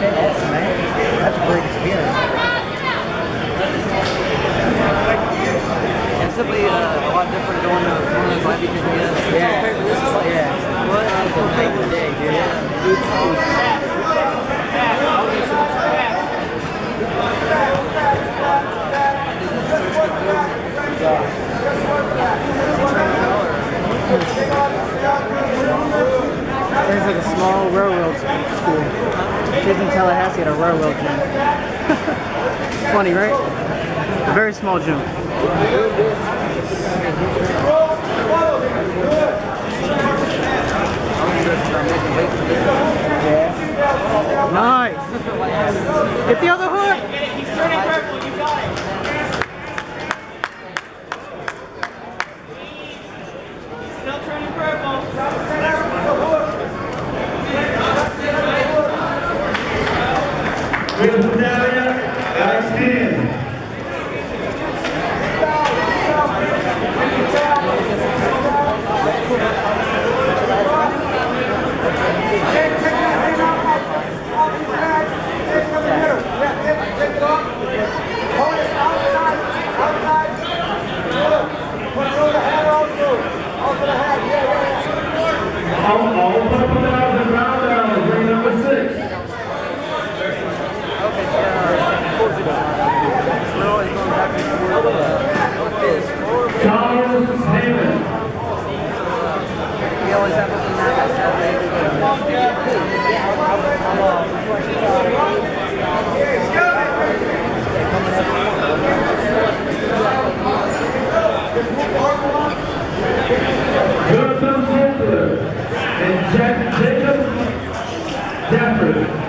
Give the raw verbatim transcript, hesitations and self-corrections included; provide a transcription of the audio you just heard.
That's man. That's a great experience. And simply uh, a lot different going to one of those live beaches again. Yeah. Compared to this, it's like, Yeah. what? It's a night and day, dude. Yeah. There's like a small railroad school. Kids in Tallahassee at a railroad gym. Funny, right? A very small gym. Yeah. Nice. Get the other hook. He's turning purple. You got it. Still turning purple. With Natalia, Alex Dean. All, all purple down and round down, ring number six. Charles Heyman. We always have looking at Jonathan Taylor and Jack Jacob Jeffrey.